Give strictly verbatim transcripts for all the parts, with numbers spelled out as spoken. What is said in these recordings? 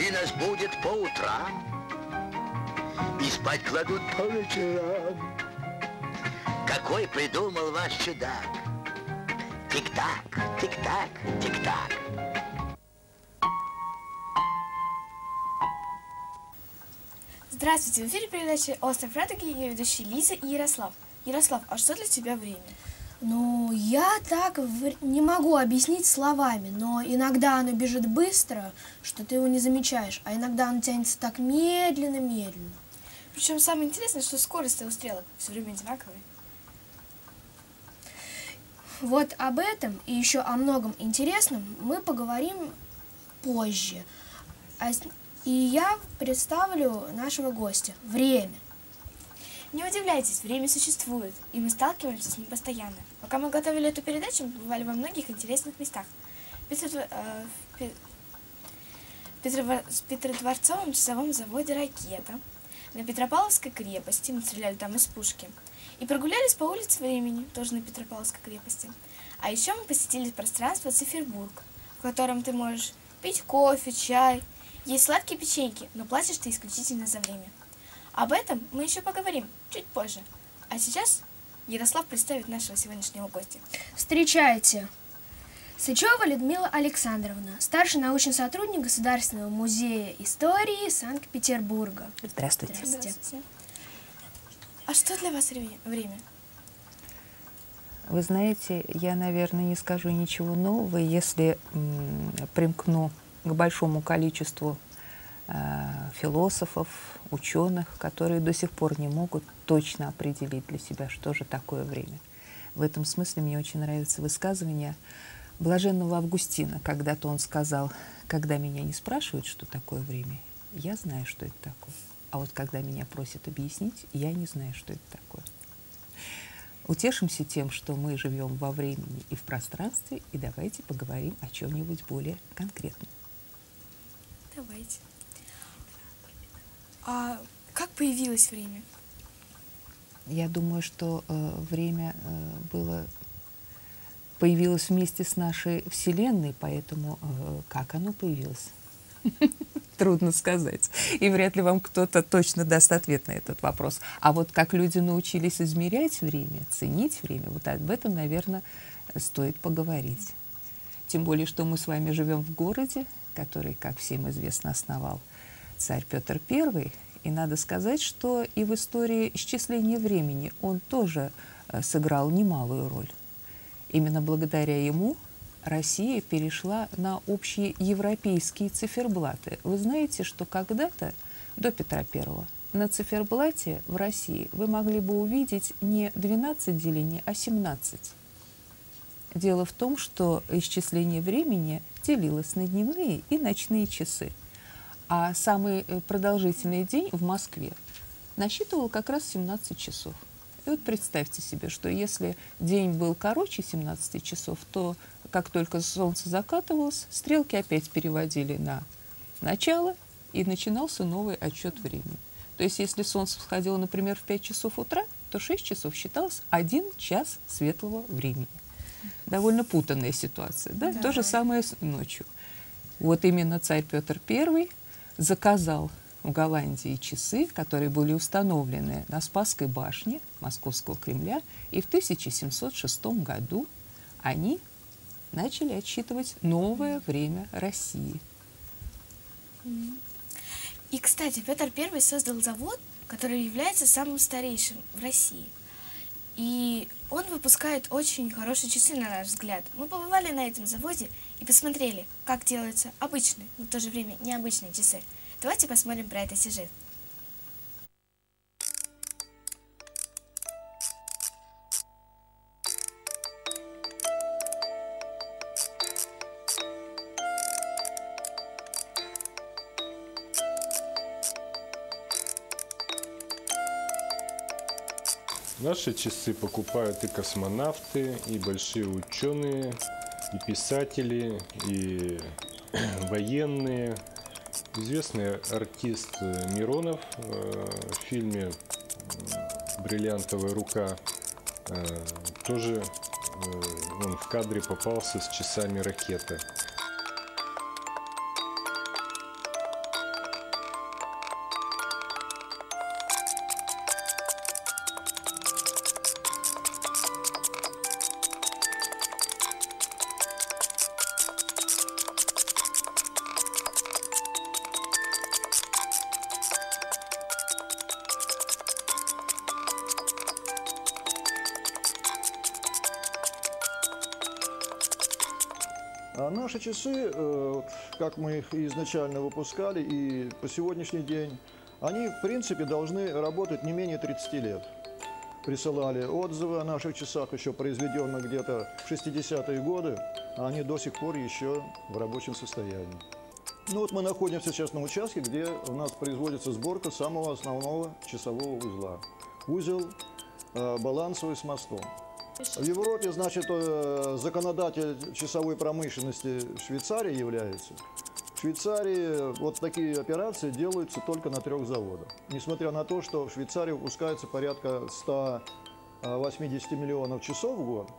Часы нас будет по утрам и спать кладут по вечерам. Какой придумал ваш чудак? Тик-так, тик-так, тик-так. Здравствуйте, в эфире передачи «Остров радуги», ее ведущие Лиза и Ярослав. Ярослав, а что для тебя время? Ну, я так не могу объяснить словами, но иногда оно бежит быстро, что ты его не замечаешь, а иногда оно тянется так медленно-медленно. Причем самое интересное, что скорость у стрелок все время одинаковая. Вот об этом и еще о многом интересном мы поговорим позже. И я представлю нашего гостя. Время. Не удивляйтесь, время существует, и мы сталкиваемся с ним постоянно. Пока мы готовили эту передачу, мы бывали во многих интересных местах. Петро, э, Петро, Петродворцовом часовом заводе «Ракета», на Петропавловской крепости, мы стреляли там из пушки, и прогулялись по улице Времени, тоже на Петропавловской крепости. А еще мы посетили пространство Цифербург, в котором ты можешь пить кофе, чай, есть сладкие печеньки, но платишь ты исключительно за время. Об этом мы еще поговорим чуть позже. А сейчас Ярослав представит нашего сегодняшнего гостя. Встречайте! Сычева Людмила Александровна, старший научный сотрудник Государственного музея истории Санкт-Петербурга. Здравствуйте. Здравствуйте. Здравствуйте. А что для вас время? Вы знаете, я, наверное, не скажу ничего нового, если м, примкну к большому количеству э, философов, ученых, которые до сих пор не могут точно определить для себя, что же такое время. В этом смысле мне очень нравится высказывание блаженного Августина. Когда-то он сказал: когда меня не спрашивают, что такое время, я знаю, что это такое. А вот когда меня просят объяснить, я не знаю, что это такое. Утешимся тем, что мы живем во времени и в пространстве, и давайте поговорим о чем-нибудь более конкретном. Давайте. А как появилось время? Я думаю, что э, время э, было, появилось вместе с нашей Вселенной, поэтому э, как оно появилось? Трудно сказать. И вряд ли вам кто-то точно даст ответ на этот вопрос. А вот как люди научились измерять время, ценить время, вот об этом, наверное, стоит поговорить. Тем более, что мы с вами живем в городе, который, как всем известно, основал царь Петр Первый. И надо сказать, что и в истории исчисления времени он тоже сыграл немалую роль. Именно благодаря ему Россия перешла на общие европейские циферблаты. Вы знаете, что когда-то, до Петра Первого, на циферблате в России вы могли бы увидеть не двенадцать делений, а семнадцать. Дело в том, что исчисление времени делилось на дневные и ночные часы. А самый продолжительный день в Москве насчитывал как раз семнадцать часов. И вот представьте себе, что если день был короче семнадцати часов, то как только солнце закатывалось, стрелки опять переводили на начало, и начинался новый отсчет времени. То есть если солнце всходило, например, в пять часов утра, то шесть часов считалось один час светлого времени. Довольно путанная ситуация, да? Да. То же самое с ночью. Вот именно царь Петр Первый заказал в Голландии часы, которые были установлены на Спасской башне Московского Кремля, и в тысяча семьсот шестом году они начали отсчитывать новое время России. И, кстати, Петр Первый создал завод, который является самым старейшим в России. И он выпускает очень хорошие часы, на наш взгляд. Мы побывали на этом заводе и посмотрели, как делаются обычные, но в то же время необычные часы. Давайте посмотрим про этот сюжет. Наши часы покупают и космонавты, и большие ученые, и писатели, и военные. Известный артист Миронов в фильме «Бриллиантовая рука» тоже он в кадре попался с часами ракеты. А наши часы, э, как мы их изначально выпускали и по сегодняшний день, они, в принципе, должны работать не менее тридцати лет. Присылали отзывы о наших часах, еще произведенных где-то в шестидесятые годы, а они до сих пор еще в рабочем состоянии. Ну вот мы находимся сейчас на участке, где у нас производится сборка самого основного часового узла. Узел э, балансовый с мостом. В Европе, значит, э, законодатель часовой промышленности Швейцария является. В Швейцарии вот такие операции делаются только на трех заводах. Несмотря на то, что в Швейцарии выпускается порядка ста восьмидесяти миллионов часов в год.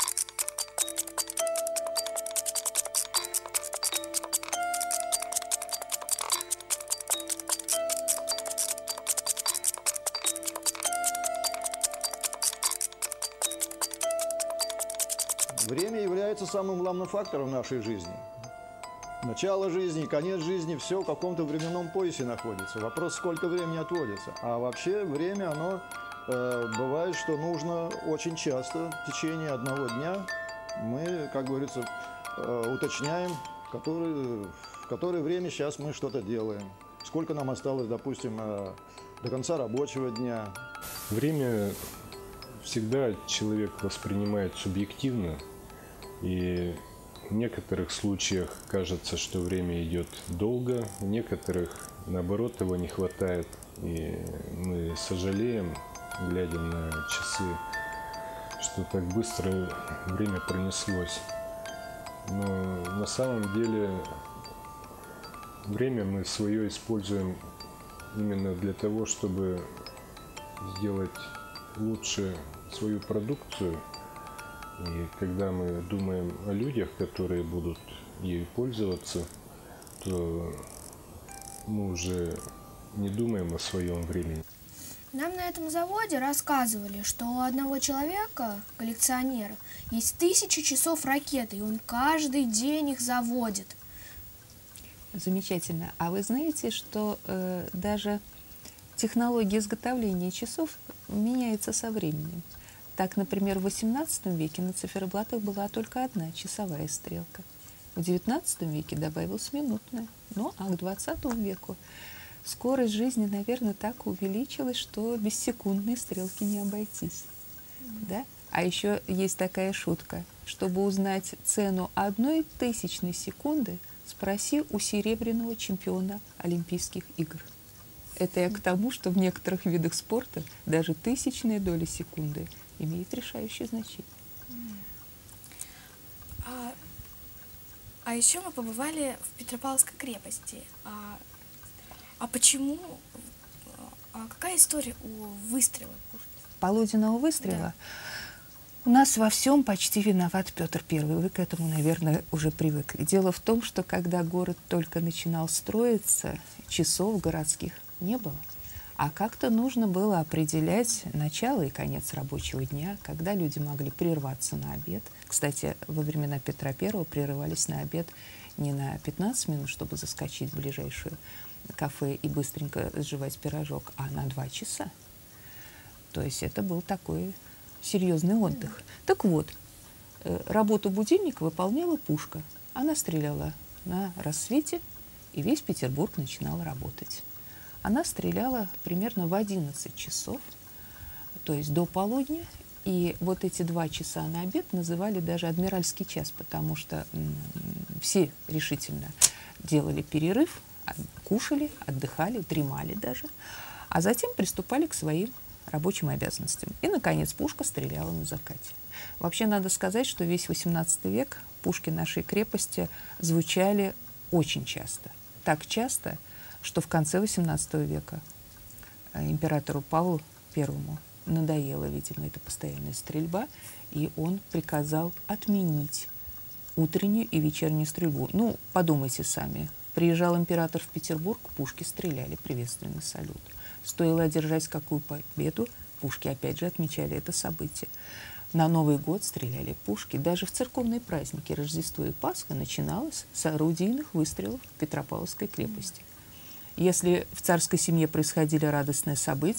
Время является самым главным фактором в нашей жизни. Начало жизни, конец жизни, все в каком-то временном поясе находится. Вопрос, сколько времени отводится. А вообще время, оно э, бывает, что нужно очень часто, в течение одного дня, мы, как говорится, э, уточняем, который, в которое время сейчас мы что-то делаем. Сколько нам осталось, допустим, э, до конца рабочего дня. Время всегда человек воспринимает субъективно. И в некоторых случаях кажется, что время идет долго, в некоторых, наоборот, его не хватает. И мы сожалеем, глядя на часы, что так быстро время пронеслось. Но на самом деле время мы свое используем именно для того, чтобы сделать лучше свою продукцию. И когда мы думаем о людях, которые будут ею пользоваться, то мы уже не думаем о своем времени. Нам на этом заводе рассказывали, что у одного человека, коллекционера, есть тысячи часов ракеты, и он каждый день их заводит. Замечательно. А вы знаете, что э, даже технология изготовления часов меняется со временем? Так, например, в восемнадцатом веке на циферблатах была только одна часовая стрелка. В девятнадцатом веке добавилась минутная. Ну, а к двадцатому веку скорость жизни, наверное, так увеличилась, что без секундной стрелки не обойтись. Да? А еще есть такая шутка. Чтобы узнать цену одной тысячной секунды, спроси у серебряного чемпиона Олимпийских игр. Это я к тому, что в некоторых видах спорта даже тысячная доля секунды имеет решающее значение. А, а еще мы побывали в Петропавловской крепости. А, а почему? А какая история у выстрела? Полуденного выстрела? У нас во всем почти виноват Петр Первый. Вы к этому, наверное, уже привыкли. Дело в том, что когда город только начинал строиться, часов городских не было. А как-то нужно было определять начало и конец рабочего дня, когда люди могли прерваться на обед. Кстати, во времена Петра Первого прерывались на обед не на пятнадцать минут, чтобы заскочить в ближайшее кафе и быстренько сживать пирожок, а на два часа. То есть это был такой серьезный отдых. Так вот, работу будильника выполняла пушка. Она стреляла на рассвете, и весь Петербург начинал работать. Она стреляла примерно в одиннадцать часов, то есть до полудня. И вот эти два часа на обед называли даже адмиральский час, потому что м, все решительно делали перерыв, кушали, отдыхали, дремали даже, а затем приступали к своим рабочим обязанностям. И, наконец, пушка стреляла на закате. Вообще, надо сказать, что весь восемнадцатый век пушки нашей крепости звучали очень часто. Так часто, что в конце восемнадцатого века императору Павлу Первому надоела, видимо, эта постоянная стрельба, и он приказал отменить утреннюю и вечернюю стрельбу. Ну, подумайте сами. Приезжал император в Петербург, пушки стреляли, приветственный салют. Стоило одержать какую победу, пушки опять же отмечали это событие. На Новый год стреляли пушки. Даже в церковные праздники Рождество и Пасха начиналось с орудийных выстрелов в Петропавловской крепости. Если в царской семье происходили радостные события,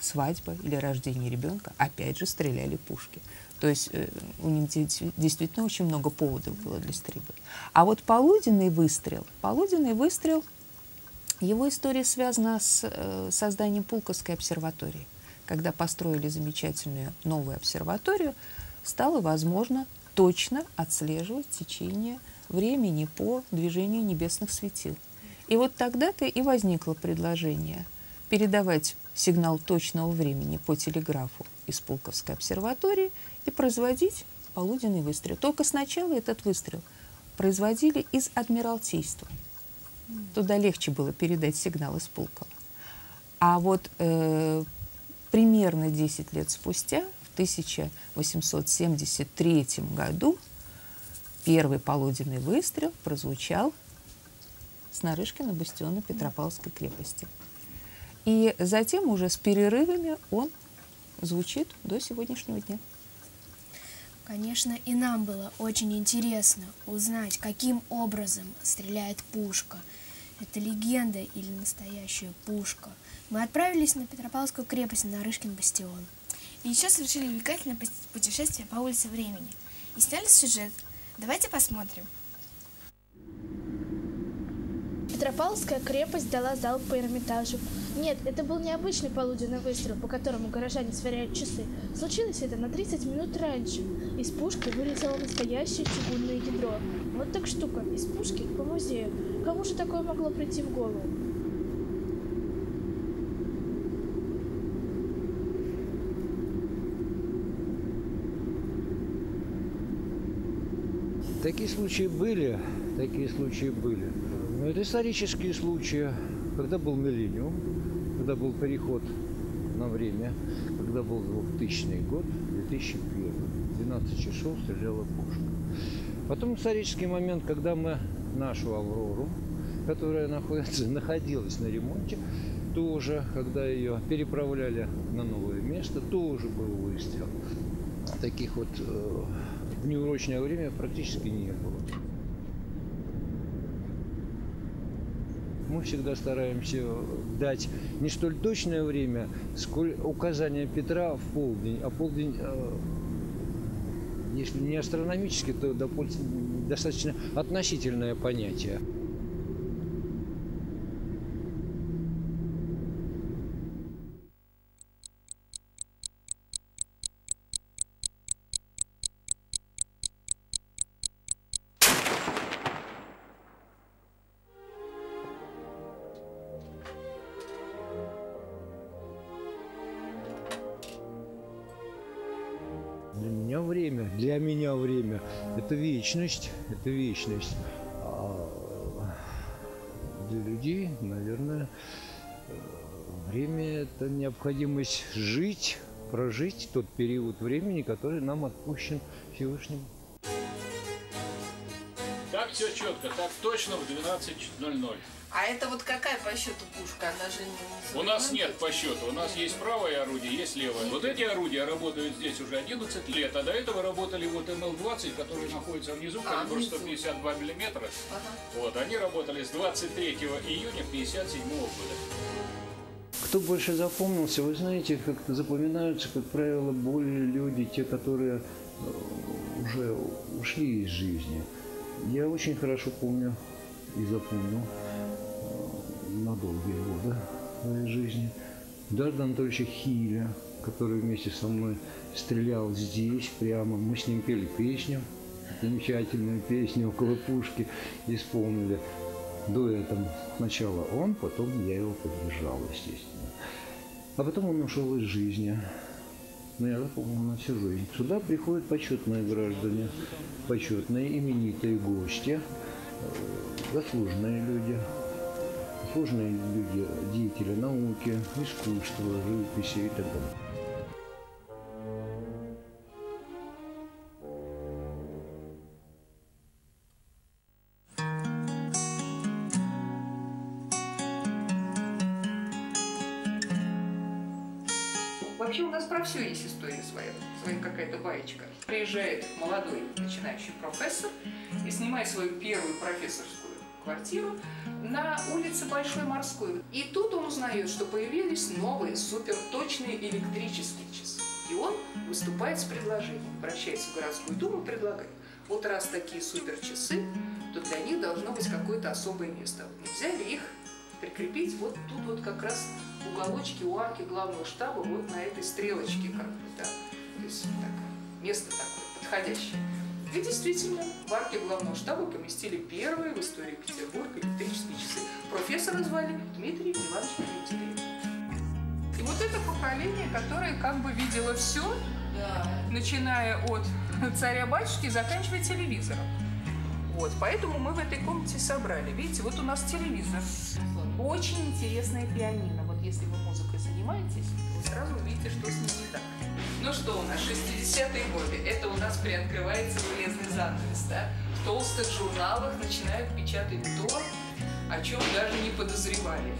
свадьба или рождение ребенка, опять же стреляли пушки. То есть э, у них действительно очень много поводов было для стрельбы. А вот полуденный выстрел, полуденный выстрел, его история связана с э, созданием Пулковской обсерватории. Когда построили замечательную новую обсерваторию, стало возможно точно отслеживать течение времени по движению небесных светил. И вот тогда-то и возникло предложение передавать сигнал точного времени по телеграфу из Пулковской обсерватории и производить полуденный выстрел. Только сначала этот выстрел производили из Адмиралтейства. Туда легче было передать сигнал из Пулково. А вот э, примерно десять лет спустя, в тысяча восемьсот семьдесят третьем году, первый полуденный выстрел прозвучал с Нарышкина бастиона Петропавловской крепости. И затем уже с перерывами он звучит до сегодняшнего дня. Конечно, и нам было очень интересно узнать, каким образом стреляет пушка. Это легенда или настоящая пушка. Мы отправились на Петропавловскую крепость, на Нарышкин бастион. И еще совершили увлекательное путешествие по улице времени. И сняли сюжет. Давайте посмотрим. Петропавловская крепость дала залп по Эрмитажу. Нет, это был необычный полуденный выстрел, по которому горожане сверяют часы. Случилось это на тридцать минут раньше. Из пушки вылетело настоящее чугунное ядро. Вот так штука. Из пушки по музею. Кому же такое могло прийти в голову? Такие случаи были, такие случаи были. Но это исторические случаи, когда был миллениум, когда был переход на время, когда был двухтысячный год, две тысячи первый. двенадцать часов стреляла пушка. Потом исторический момент, когда мы нашу «Аврору», которая находится, находилась на ремонте, тоже, когда ее переправляли на новое место, тоже был выстрел. Таких вот э, в неурочное время практически не было. Мы всегда стараемся дать не столь точное время, сколь указание Петра в полдень, а полдень, э, если не астрономически, то достаточно относительное понятие. Для меня время, для меня время – это вечность, это вечность. А для людей, наверное, время – это необходимость жить, прожить тот период времени, который нам отпущен Всевышним. Так все четко, так точно в двенадцать ноль ноль. А это вот какая по счету пушка? Она же не... У нас нет по счету. У нас есть правое орудие, есть левое. Вот эти орудия работают здесь уже одиннадцать лет, а до этого работали вот эм эл двадцать, который находится внизу, калибр сто пятьдесят два миллиметра. Ага. Вот, они работали с двадцать третьего июня пятьдесят седьмого года. Кто больше запомнился, вы знаете, как-то запоминаются, как правило, более люди, те, которые уже ушли из жизни. Я очень хорошо помню и запомнил на долгие годы своей жизни Эдуарда Анатольевича Хиля, который вместе со мной стрелял здесь прямо. Мы с ним пели песню, замечательную песню «Около пушки» исполнили дуэтом. Сначала он, потом я его поддержал, естественно. А потом он ушел из жизни. Но я запомнил на всю жизнь. Сюда приходят почетные граждане, почетные именитые гости, заслуженные люди, заслуженные люди, деятели науки, искусства, живописи и так далее. Вообще у нас про все есть история своя, своя какая-то баечка. Приезжает молодой начинающий профессор и снимает свою первую профессорскую квартиру на улице Большой Морской. И тут он узнает, что появились новые суперточные электрические часы. И он выступает с предложением, обращается в городскую думу и предлагает: вот раз такие суперчасы, то для них должно быть какое-то особое место. Вот мы взяли их, прикрепить вот тут вот как раз в уголочке у арки главного штаба, вот на этой стрелочке, как бы, да. То есть так, место такое подходящее. И действительно, в арке главного штаба поместили первые в истории Петербурга электрические часы. Профессора звали Дмитрий Иванович Менделеев. И вот это поколение, которое как бы видело все, да, начиная от царя-батюшки и заканчивая телевизором. Вот, поэтому мы в этой комнате собрали. Видите, вот у нас телевизор. Очень интересная пианино. Вот если вы музыкой занимаетесь, вы сразу увидите, что с ним не так. Ну что у нас, шестидесятые годы. Это у нас приоткрывается железный занавес, да? В толстых журналах начинают печатать то, о чем даже не подозревали.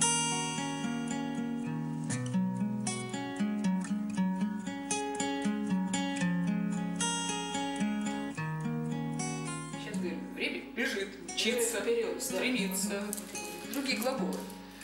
Сейчас говорим, время бежит, мчится, вперед, стремится. Другие глаголы.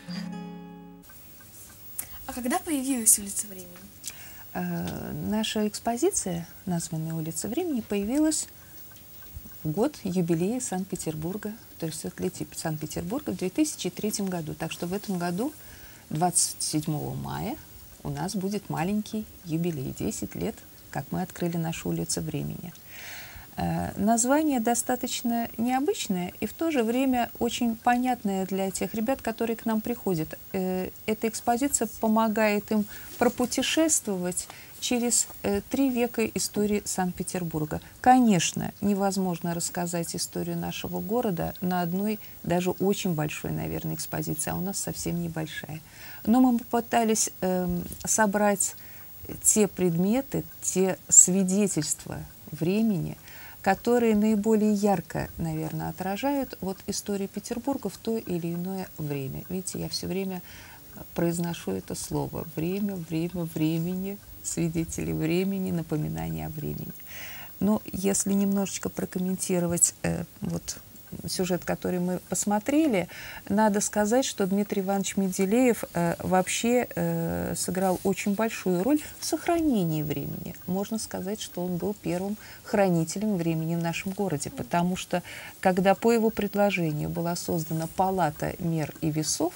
А когда появилась улица времени? Э, наша экспозиция, названная «Улица времени», появилась в год юбилея Санкт-Петербурга, то есть тридцатилетия Санкт-Петербурга в две тысячи третьем году. Так что в этом году, двадцать седьмого мая, у нас будет маленький юбилей, десять лет, как мы открыли нашу «Улицу времени». Э, название достаточно необычное и в то же время очень понятное для тех ребят, которые к нам приходят. Э, эта экспозиция помогает им пропутешествовать через э, три века истории Санкт-Петербурга. Конечно, невозможно рассказать историю нашего города на одной, даже очень большой, наверное, экспозиции, а у нас совсем небольшая. Но мы попытались э, собрать те предметы, те свидетельства времени, которые наиболее ярко, наверное, отражают вот историю Петербурга в то или иное время. Видите, я все время произношу это слово. Время, время, времени, свидетели времени, напоминания о времени. Но если немножечко прокомментировать э, вот сюжет, который мы посмотрели, надо сказать, что Дмитрий Иванович Менделеев э, вообще э, сыграл очень большую роль в сохранении времени. Можно сказать, что он был первым хранителем времени в нашем городе, потому что, когда по его предложению была создана палата мер и весов,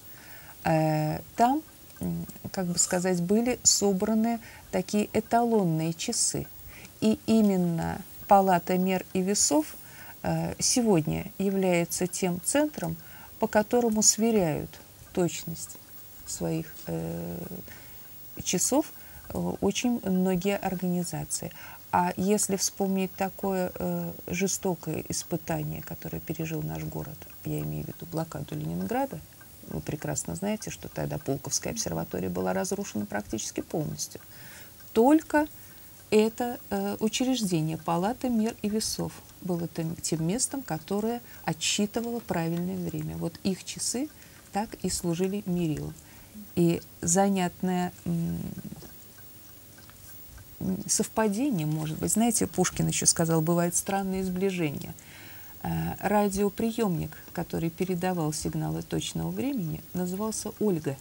э, там, как бы сказать, были собраны такие эталонные часы. И именно палата мер и весов сегодня является тем центром, по которому сверяют точность своих э, часов э, очень многие организации. А если вспомнить такое э, жестокое испытание, которое пережил наш город, я имею в виду блокаду Ленинграда, вы прекрасно знаете, что тогда Пулковская обсерватория была разрушена практически полностью. Только это э, учреждение, палата мер и весов, было тем, тем местом, которое отсчитывало правильное время. Вот их часы так и служили мерилом. И занятное совпадение, может быть, знаете, Пушкин еще сказал, бывают странные сближения. Э, радиоприемник, который передавал сигналы точного времени, назывался «Ольга».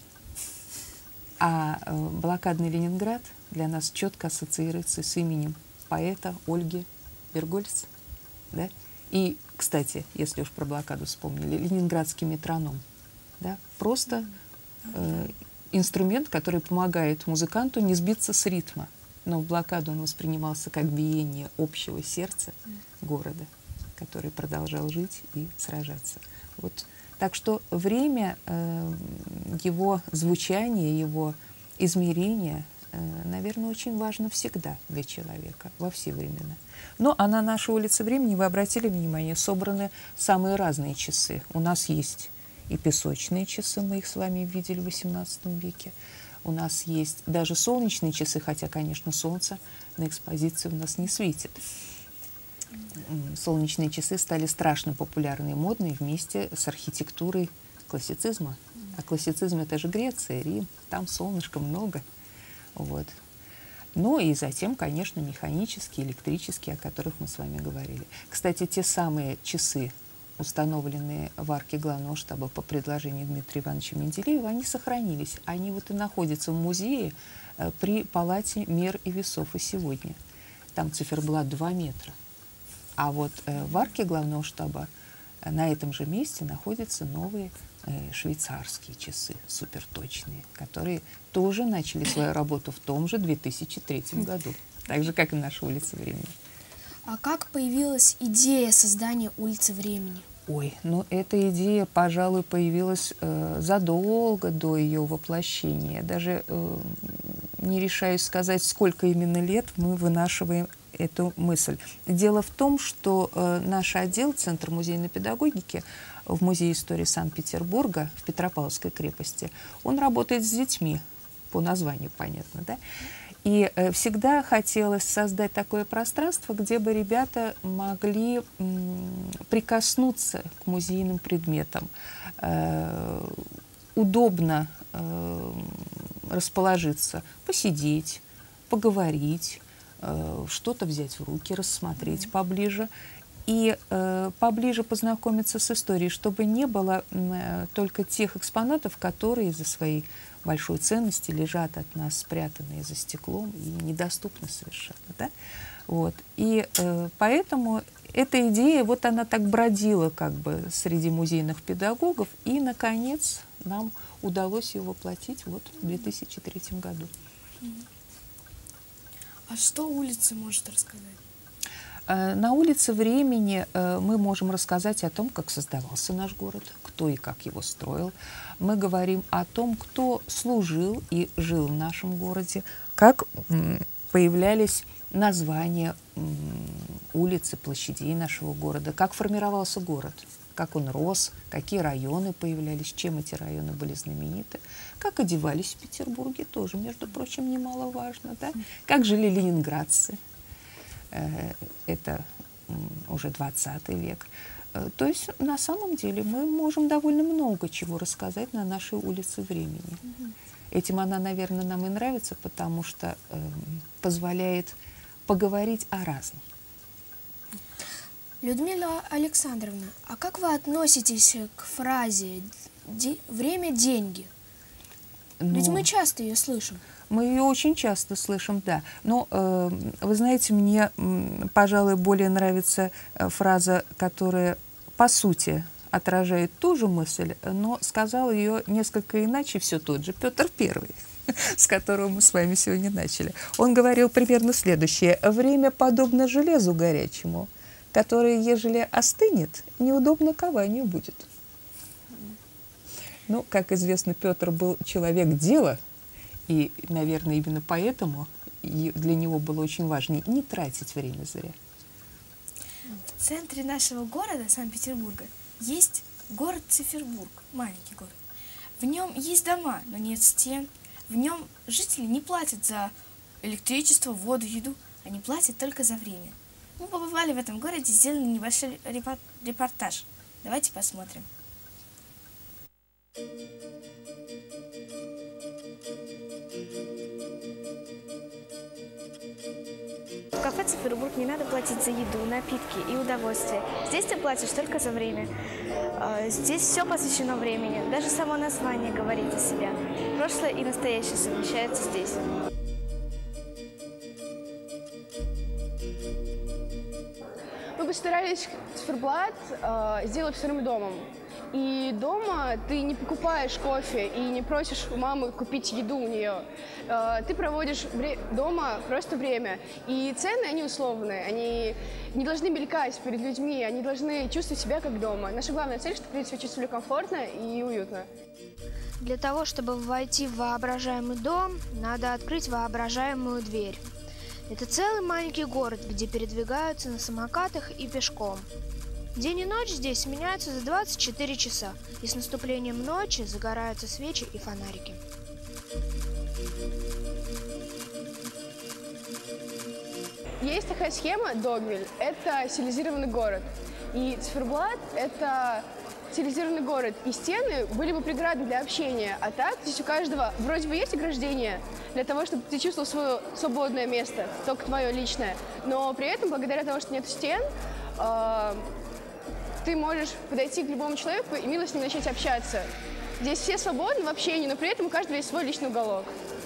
А э, блокадный Ленинград для нас четко ассоциируется с именем поэта Ольги Бергольц. Да? И, кстати, если уж про блокаду вспомнили, ленинградский метроном. Да? Просто э, инструмент, который помогает музыканту не сбиться с ритма. Но в блокаду он воспринимался как биение общего сердца города, который продолжал жить и сражаться. Вот. Так что время, э, его звучание, его измерение, э, наверное, очень важно всегда для человека, во все времена. Ну, а на нашей улице времени, вы обратили внимание, собраны самые разные часы. У нас есть и песочные часы, мы их с вами видели в восемнадцатом веке. У нас есть даже солнечные часы, хотя, конечно, солнце на экспозиции у нас не светит. Солнечные часы стали страшно популярны и модны вместе с архитектурой классицизма. А классицизм — это же Греция, Рим, там солнышка много. Вот. Ну и затем, конечно, механические, электрические, о которых мы с вами говорили. Кстати, те самые часы установленные в арке главного штаба по предложению Дмитрия Ивановича Менделеева, они сохранились. Они вот и находятся в музее э, при палате мер и весов и сегодня. Там циферблат два метра. А вот э, в арке главного штаба э, на этом же месте находятся новые э, швейцарские часы, суперточные, которые тоже начали свою работу в том же две тысячи третьем году, так же, как и наша улица времени. А как появилась идея создания улицы времени? Ой, ну эта идея, пожалуй, появилась э, задолго до ее воплощения. Даже э, не решаюсь сказать, сколько именно лет мы вынашиваем эту мысль. Дело в том, что э, наш отдел, Центр музейной педагогики в Музее истории Санкт-Петербурга в Петропавловской крепости, он работает с детьми, по названию понятно, да? И э, всегда хотелось создать такое пространство, где бы ребята могли м, прикоснуться к музейным предметам, э, удобно э, расположиться, посидеть, поговорить, э, что-то взять в руки, рассмотреть mm-hmm. поближе. И э, поближе познакомиться с историей, чтобы не было э, только тех экспонатов, которые из-за своей большой ценности лежат от нас спрятанные за стеклом и недоступны совершенно. Да? Вот. И э, поэтому эта идея, вот она так бродила как бы среди музейных педагогов, и, наконец, нам удалось ее воплотить вот в две тысячи третьем году. А что улица может рассказать? На улице времени мы можем рассказать о том, как создавался наш город, кто и как его строил. Мы говорим о том, кто служил и жил в нашем городе, как появлялись названия улиц и площадей нашего города, как формировался город, как он рос, какие районы появлялись, чем эти районы были знамениты, как одевались в Петербурге, тоже, между прочим, немаловажно, да? Как жили ленинградцы. Это уже двадцатый век. То есть на самом деле мы можем довольно много чего рассказать на нашей улице времени. Mm-hmm. Этим она, наверное, нам и нравится, потому что э, позволяет поговорить о разном. Людмила Александровна, а как вы относитесь к фразе «время – деньги»? Но... Ведь мы часто ее слышим. Мы ее очень часто слышим, да. Но, э, вы знаете, мне, э, пожалуй, более нравится э, фраза, которая, по сути, отражает ту же мысль, но сказал ее несколько иначе все тот же Петр Первый, с которого мы с вами сегодня начали. Он говорил примерно следующее. «Время подобно железу горячему, которое, ежели остынет, неудобно кованию будет». Ну, как известно, Петр был человек дела, и, наверное, именно поэтому для него было очень важно не тратить время зря. В центре нашего города, Санкт-Петербурга, есть город Цифербург, маленький город. В нем есть дома, но нет стен. В нем жители не платят за электричество, воду, еду. Они платят только за время. Мы побывали в этом городе, сделали небольшой репортаж. Давайте посмотрим. В кафе «Цифербург» не надо платить за еду, напитки и удовольствие. Здесь ты платишь только за время. Здесь все посвящено времени. Даже само название говорит о себе. Прошлое и настоящее совмещаются здесь. Мы постарались циферблат э, сделать вторым домом. И дома ты не покупаешь кофе и не просишь у мамы купить еду у нее. Э, ты проводишь дома просто время. И цены, они условные. Они не должны мелькать перед людьми, они должны чувствовать себя как дома. Наша главная цель, чтобы люди себя чувствовали комфортно и уютно. Для того, чтобы войти в воображаемый дом, надо открыть воображаемую дверь. Это целый маленький город, где передвигаются на самокатах и пешком. День и ночь здесь сменяются за двадцать четыре часа, и с наступлением ночи загораются свечи и фонарики. Есть такая схема Догвиль, это стилизированный город. И циферблат – это стилизированный город. И стены были бы преградой для общения. А так здесь у каждого вроде бы есть ограждение для того, чтобы ты чувствовал свое свободное место, только твое личное. Но при этом, благодаря тому, что нет стен, э, ты можешь подойти к любому человеку и мило с ним начать общаться. Здесь все свободны в общении, но при этом у каждого есть свой личный уголок.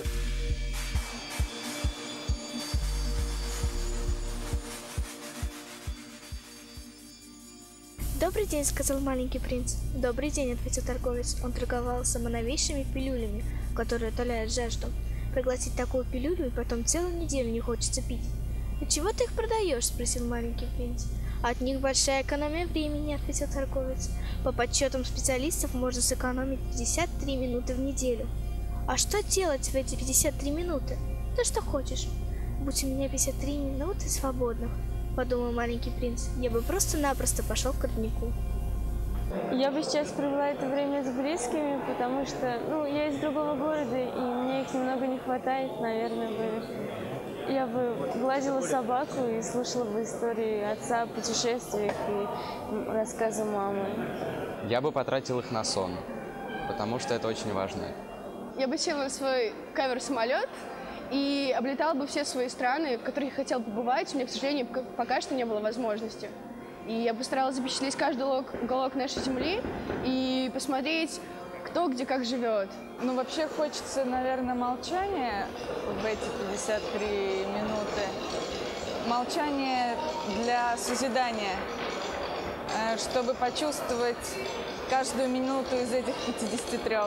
«Добрый день», — сказал маленький принц. «Добрый день», — ответил торговец. Он торговал самоновейшими пилюлями, которые утоляют жажду. Проглотить такую пилюлю и потом целую неделю не хочется пить. «И чего ты их продаешь?» — спросил маленький принц. «От них большая экономия времени», — ответил торговец. «По подсчетам специалистов можно сэкономить пятьдесят три минуты в неделю». «А что делать в эти пятьдесят три минуты?» «Да что хочешь. Будь у меня пятьдесят три минуты свободных», — подумал маленький принц, — «я бы просто-напросто пошел к роднику». Я бы сейчас провела это время с близкими, потому что, ну, я из другого города, и мне их немного не хватает, наверное, бы. Я бы гладила собаку и слушала бы истории отца о путешествиях и рассказы мамы. Я бы потратил их на сон, потому что это очень важно. Я бы села в свой кавер-самолет и облетала бы все свои страны, в которых я хотела побывать. У меня, к сожалению, пока что не было возможности. И я постаралась запечатлеть каждый уголок нашей земли и посмотреть, кто где как живет. Ну, вообще хочется, наверное, молчания в эти пятьдесят три минуты. Молчание для созидания, чтобы почувствовать каждую минуту из этих пятидесяти трёх.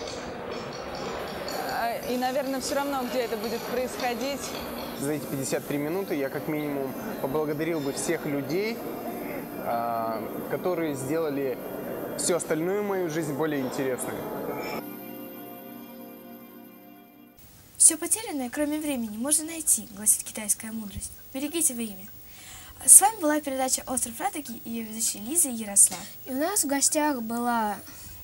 И, наверное, все равно, где это будет происходить. За эти пятьдесят три минуты я как минимум поблагодарил бы всех людей, которые сделали всю остальную мою жизнь более интересной. Все потерянное, кроме времени, можно найти, гласит китайская мудрость. Берегите время. С вами была передача «Остров Радуги» и ее ведущие Лиза и Ярослав. И у нас в гостях была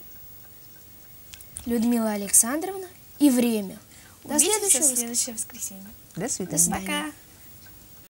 Людмила Александровна и время. До Увидимся следующего в следующее воскресенье. До свидания. До свидания. Пока.